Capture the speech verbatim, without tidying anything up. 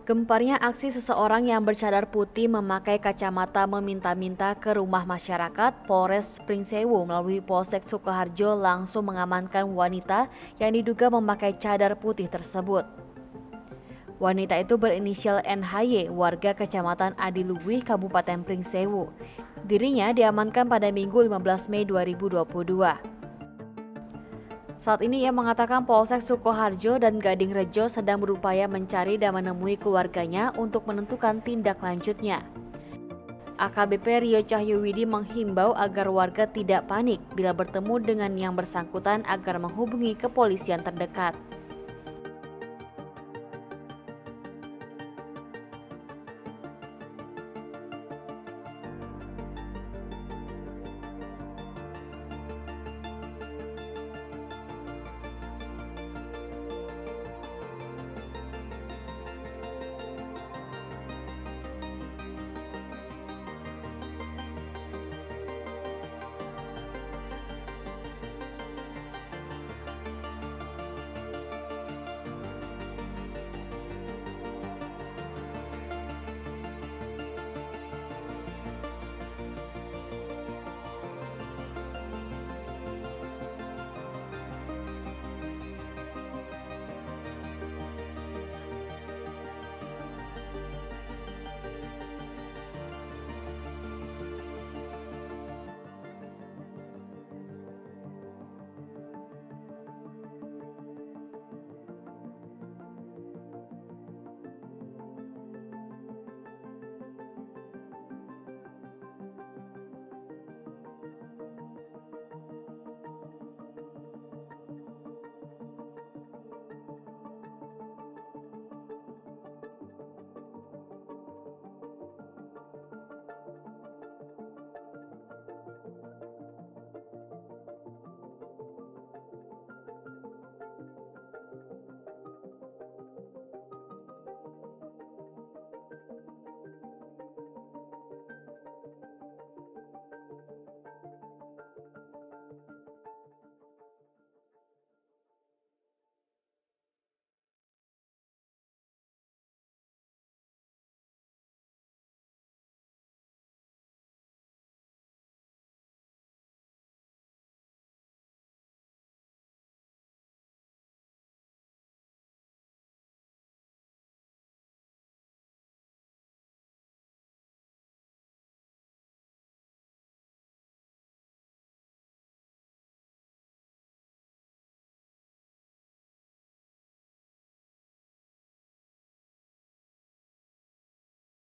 Gemparnya aksi seseorang yang bercadar putih memakai kacamata meminta-minta ke rumah masyarakat, Polres Pringsewu melalui Polsek Sukoharjo langsung mengamankan wanita yang diduga memakai cadar putih tersebut. Wanita itu berinisial N H Y, warga Kecamatan Adiluwih, Kabupaten Pringsewu. Dirinya diamankan pada Minggu lima belas Mei dua ribu dua puluh dua. Saat ini ia mengatakan Polsek Sukoharjo dan Gading Rejo sedang berupaya mencari dan menemui keluarganya untuk menentukan tindak lanjutnya. A K B P Rio Cahyuwidi menghimbau agar warga tidak panik bila bertemu dengan yang bersangkutan agar menghubungi kepolisian terdekat.